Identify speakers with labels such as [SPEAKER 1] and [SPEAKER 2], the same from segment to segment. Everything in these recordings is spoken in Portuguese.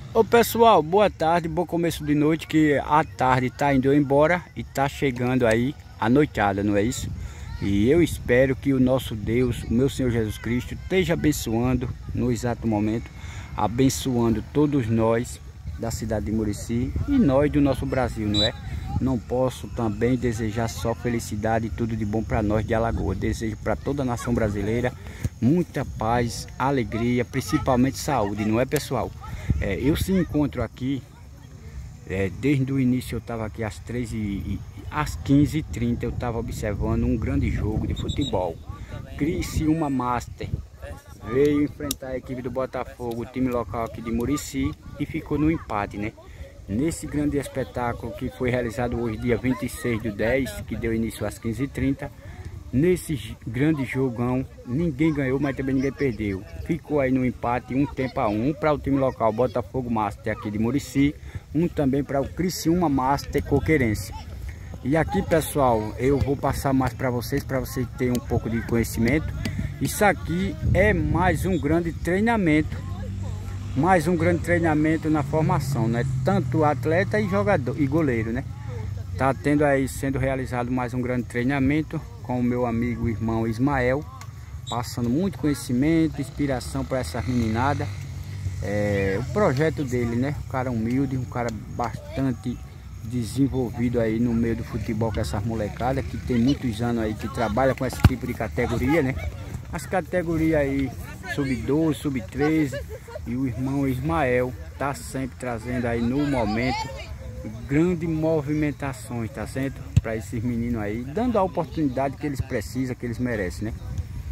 [SPEAKER 1] Ô pessoal, boa tarde, bom começo de noite, que a tarde tá indo embora e tá chegando aí a noitada, não é isso? E eu espero que o nosso Deus, o meu Senhor Jesus Cristo, esteja abençoando no exato momento, abençoando todos nós da cidade de Murici e nós do nosso Brasil, não é? Não posso também desejar só felicidade e tudo de bom para nós de Alagoas. Desejo para toda a nação brasileira muita paz, alegria, principalmente saúde, não é, pessoal? Eu se encontro aqui, desde o início eu estava aqui às 15h30 eu estava observando um grande jogo de futebol. Criciúma Master veio enfrentar a equipe do Botafogo, o time local aqui de Murici, e ficou no empate, né? Nesse grande espetáculo que foi realizado hoje, dia 26/10, que deu início às 15h30, nesse grande jogão, ninguém ganhou, mas também ninguém perdeu. Ficou aí no empate, 1-1, para o time local Botafogo Master aqui de Murici, um também para o Criciúma Master Coqueirense. E aqui, pessoal, eu vou passar mais para vocês terem um pouco de conhecimento. Isso aqui é mais um grande treinamento. Mais um grande treinamento na formação, né? Tanto atleta e jogador e goleiro, né? Tá tendo aí, sendo realizado mais um grande treinamento com o meu amigo e irmão Ismael, passando muito conhecimento, inspiração para essa meninada. O projeto dele, né? Um cara humilde, um cara bastante desenvolvido aí no meio do futebol com essas molecadas, que tem muitos anos aí que trabalha com esse tipo de categoria, né? As categorias aí, sub-12, sub-13, e o irmão Ismael tá sempre trazendo aí no momento grandes movimentações, tá certo? Para esses meninos aí, dando a oportunidade que eles precisam, que eles merecem, né?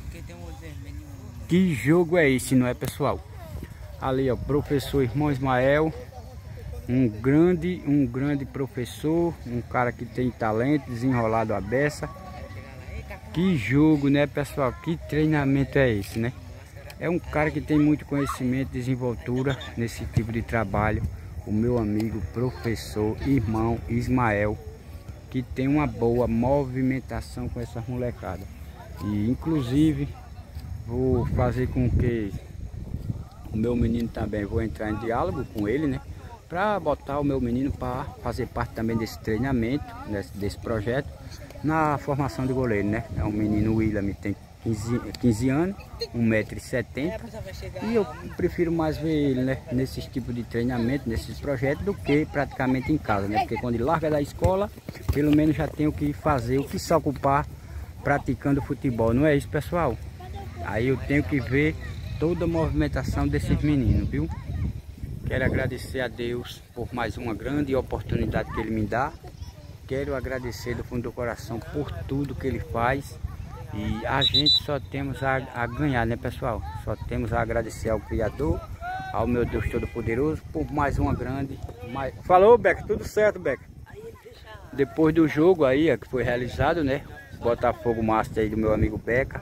[SPEAKER 1] Que jogo é esse, não é, pessoal? Ali, ó, professor irmão Ismael, um grande professor, um cara que tem talento, desenrolado a beça. Que jogo, né, pessoal? Que treinamento é esse, né? É um cara que tem muito conhecimento, desenvoltura nesse tipo de trabalho. O meu amigo, professor, irmão Ismael, que tem uma boa movimentação com essas molecadas. E inclusive vou fazer com que o meu menino também, vou entrar em diálogo com ele, né? Para botar o meu menino para fazer parte também desse treinamento, desse projeto, na formação de goleiro, né? É um menino, William, tem 15 anos, 1,70 m, e eu prefiro mais ver ele, né, nesses tipos de treinamento, nesses projetos, do que praticamente em casa, né? Porque quando ele larga da escola, pelo menos já tem o que fazer, o que se ocupar praticando futebol, não é isso, pessoal? Aí eu tenho que ver toda a movimentação desses meninos, viu? Quero agradecer a Deus por mais uma grande oportunidade que Ele me dá. Quero agradecer do fundo do coração por tudo que Ele faz. E a gente só temos a ganhar, né, pessoal? Só temos a agradecer ao Criador, ao meu Deus Todo-Poderoso, por mais uma grande... Falou, Beca? Tudo certo, Beca? Depois do jogo aí, que foi realizado, né? Botafogo Master aí do meu amigo Beca.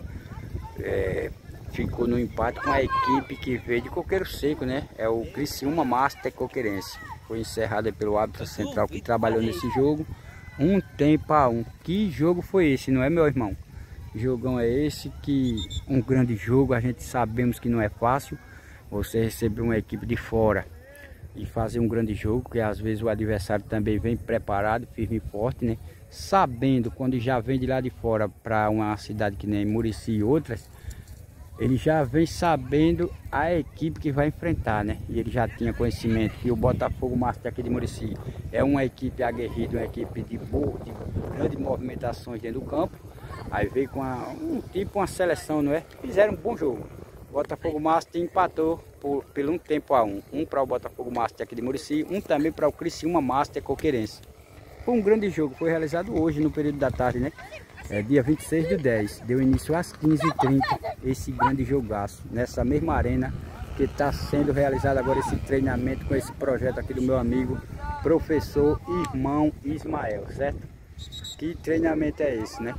[SPEAKER 1] Ficou no empate com a equipe que veio de Coqueiro Seco, né? É o Criciúma Master Coqueirense. Foi encerrado aí pelo árbitro central que trabalhou nesse jogo. 1-1. Que jogo foi esse, não é, meu irmão? Jogão é esse, que um grande jogo. A gente sabemos que não é fácil você receber uma equipe de fora e fazer um grande jogo, porque às vezes o adversário também vem preparado, firme e forte, né? Sabendo, quando já vem de lá de fora para uma cidade que nem Murici e outras, ele já vem sabendo a equipe que vai enfrentar, né? E ele já tinha conhecimento que o Botafogo Master aqui de Murici é uma equipe aguerrida, uma equipe de grandes movimentações dentro do campo. Aí veio com uma seleção, não é? Fizeram um bom jogo. O Botafogo Master empatou pelo 1-1. Um para o Botafogo Master aqui de Murici, um também para o Criciúma Master Coqueirense. Foi um grande jogo, foi realizado hoje no período da tarde, né? Dia 26/10, deu início às 15h30, esse grande jogaço, nessa mesma arena que está sendo realizado agora esse treinamento com esse projeto aqui do meu amigo, professor irmão Ismael, certo? Que treinamento é esse, né?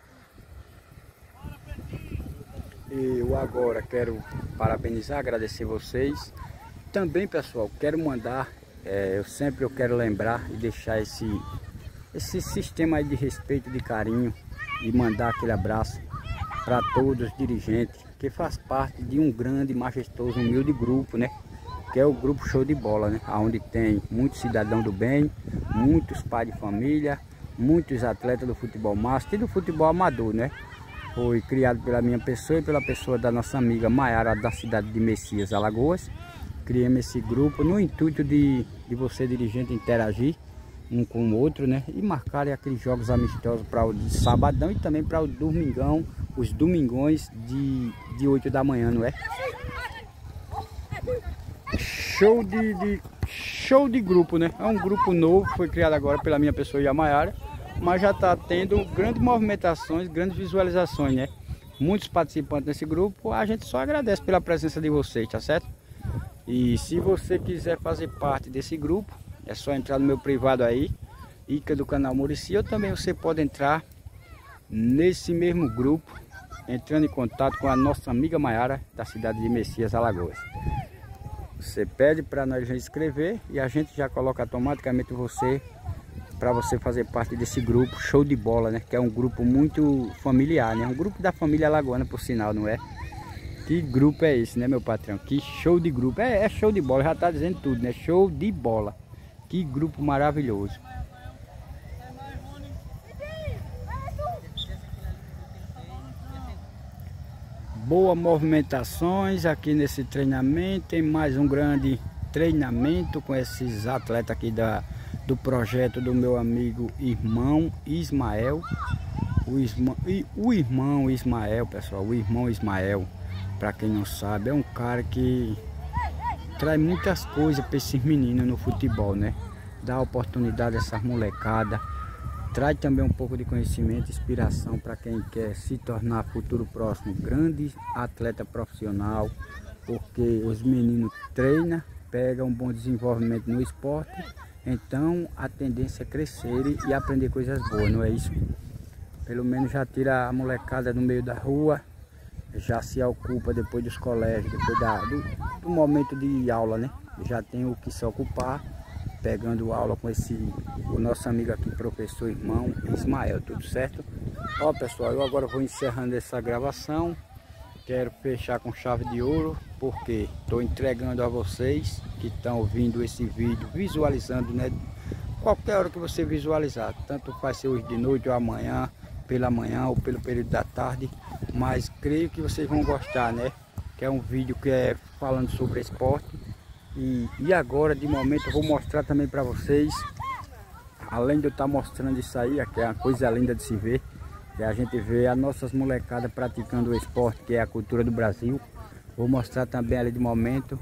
[SPEAKER 1] Eu agora quero parabenizar, agradecer vocês. Também, pessoal, quero mandar, eu quero lembrar e deixar esse sistema aí de respeito, de carinho, e mandar aquele abraço para todos os dirigentes que faz parte de um grande, majestoso, humilde grupo, né? que é o grupo Show de Bola, né? Onde tem muitos cidadãos do bem, muitos pais de família, muitos atletas do futebol master e do futebol amador, né? Foi criado pela minha pessoa e pela pessoa da nossa amiga Maiara, da cidade de Messias, Alagoas. Criamos esse grupo no intuito de você, dirigente, interagir um com o outro, né? E marcarem aqueles jogos amistosos para o de sabadão e também para o domingão, os domingões de 8 da manhã, não é? Show de grupo, né? É um grupo novo, foi criado agora pela minha pessoa e a Maiara, mas já está tendo grandes movimentações, grandes visualizações, né? Muitos participantes desse grupo. A gente só agradece pela presença de vocês, tá certo? E se você quiser fazer parte desse grupo, é só entrar no meu privado aí, Ica do canal Muricy, ou também você pode entrar nesse mesmo grupo, entrando em contato com a nossa amiga Maiara, da cidade de Messias, Alagoas. Você pede para nós inscrever e a gente já coloca automaticamente você, para você fazer parte desse grupo Show de Bola, né? Que é um grupo muito familiar, né? Um grupo da família alagoana, por sinal, não é? Que grupo é esse, né, meu patrão? Que show de grupo. É show de bola, já tá dizendo tudo, né? Show de bola. Que grupo maravilhoso. Boas movimentações aqui nesse treinamento. Tem mais um grande treinamento com esses atletas aqui do projeto do meu amigo irmão Ismael. O irmão Ismael, pessoal, o irmão Ismael, para quem não sabe, é um cara que traz muitas coisas para esses meninos no futebol, né? Dá oportunidade a essas molecadas, traz também um pouco de conhecimento, inspiração para quem quer se tornar futuro próximo grande atleta profissional, porque os meninos treinam, pegam um bom desenvolvimento no esporte, então a tendência é crescer e aprender coisas boas, não é isso? Pelo menos já tira a molecada no meio da rua, já se ocupa depois dos colégios, depois do momento de aula, né? Já tem o que se ocupar, pegando aula com o nosso amigo aqui, professor irmão Ismael, tudo certo? Ó, pessoal, eu agora vou encerrando essa gravação. Quero fechar com chave de ouro, porque estou entregando a vocês que estão ouvindo esse vídeo, visualizando, né? Qualquer hora que você visualizar, tanto faz ser hoje de noite ou amanhã, pela manhã ou pelo período da tarde, mas creio que vocês vão gostar, né? Que é um vídeo que é falando sobre esporte. E agora, de momento, eu vou mostrar também para vocês, além de eu estar mostrando isso aí, que é uma coisa linda de se ver, que a gente vê as nossas molecadas praticando o esporte, que é a cultura do Brasil. Vou mostrar também ali de momento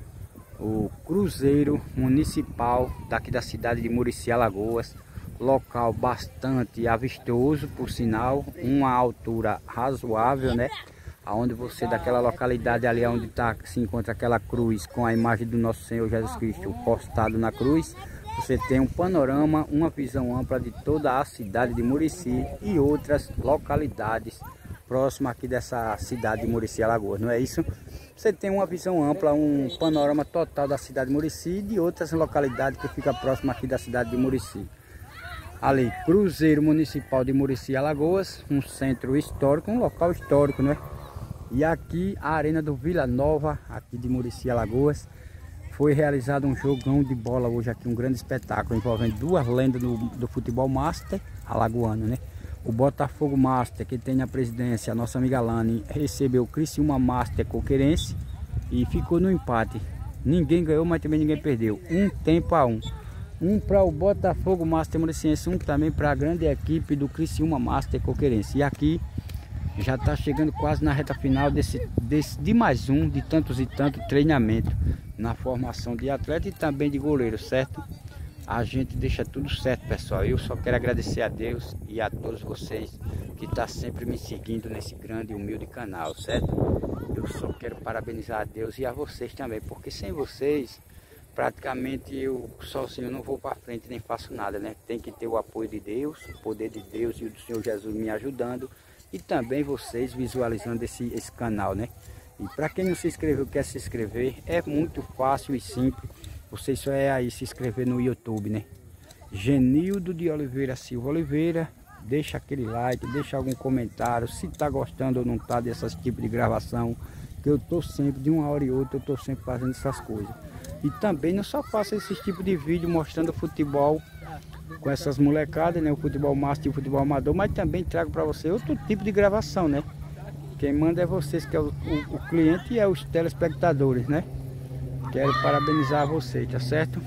[SPEAKER 1] o Cruzeiro Municipal daqui da cidade de Muricy, Alagoas. Local bastante avistoso, por sinal, uma altura razoável, né? Aonde você, daquela localidade ali onde se encontra aquela cruz com a imagem do nosso Senhor Jesus Cristo postado na cruz, você tem um panorama, uma visão ampla de toda a cidade de Muricy e outras localidades próximas aqui dessa cidade de Muricy, Alagoas, não é isso? Você tem uma visão ampla, um panorama total da cidade de Muricy e de outras localidades que ficam próximas aqui da cidade de Muricy. Ali, Cruzeiro Municipal de Muricy, Alagoas, um centro histórico, um local histórico, né? E aqui a Arena do Vila Nova, aqui de Muricy, Alagoas, foi realizado um jogão de bola hoje aqui, um grande espetáculo, envolvendo duas lendas do futebol master alagoano, né? O Botafogo Master, que tem na presidência a nossa amiga Lani, recebeu o Criciúma Master Coqueirense e ficou no empate. Ninguém ganhou, mas também ninguém perdeu. 1-1. Um para o Botafogo Master Muriciense, um também para a grande equipe do Criciúma Master Coqueirense. E aqui já está chegando quase na reta final de mais um de tantos e tantos treinamentos na formação de atleta e também de goleiro, certo? A gente deixa tudo certo, pessoal. Eu só quero agradecer a Deus e a todos vocês que estão sempre me seguindo nesse grande e humilde canal, certo? Eu só quero parabenizar a Deus e a vocês também, porque sem vocês praticamente eu sozinho não vou para frente nem faço nada, né? Tem que ter o apoio de Deus, o poder de Deus e o do Senhor Jesus me ajudando e também vocês visualizando esse canal, né? E para quem não se inscreveu, quer se inscrever, é muito fácil e simples. Você só é aí se inscrever no YouTube, né? Genildo de Oliveira Silva Oliveira. Deixa aquele like, deixa algum comentário, se tá gostando ou não tá desse tipo de gravação, que eu tô sempre, de uma hora e outra, eu tô sempre fazendo essas coisas. E também não só faço esse tipo de vídeo mostrando futebol com essas molecadas, né? O futebol master e o futebol amador, mas também trago para você outro tipo de gravação, né? Quem manda é vocês, que é o cliente, e é os telespectadores, né? Quero parabenizar vocês, tá certo?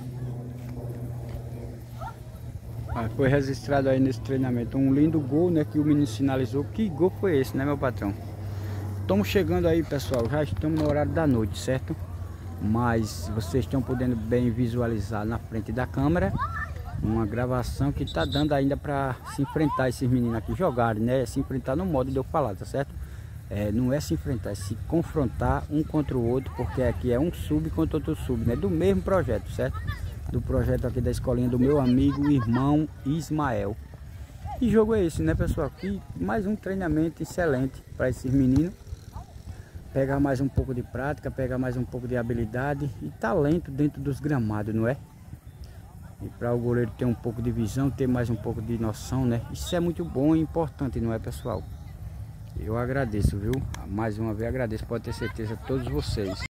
[SPEAKER 1] Foi registrado aí nesse treinamento um lindo gol, né? Que o menino sinalizou. Que gol foi esse, né, meu patrão? Estamos chegando aí, pessoal. Já estamos no horário da noite, certo? Mas vocês estão podendo bem visualizar na frente da câmera uma gravação que tá dando ainda para se enfrentar esses meninos aqui jogarem, né? Se enfrentar no modo de eu falar, tá certo? Não é se enfrentar, é se confrontar um contra o outro, porque aqui é um sub contra outro sub, né? Do mesmo projeto, certo? Do projeto aqui da escolinha do meu amigo, irmão Ismael. Que jogo é esse, né, pessoal? Aqui mais um treinamento excelente para esses meninos. Pegar mais um pouco de prática, pegar mais um pouco de habilidade e talento dentro dos gramados, não é? E para o goleiro ter um pouco de visão, ter mais um pouco de noção, né? Isso é muito bom e importante, não é, pessoal? Eu agradeço, viu? Mais uma vez agradeço, pode ter certeza, a todos vocês.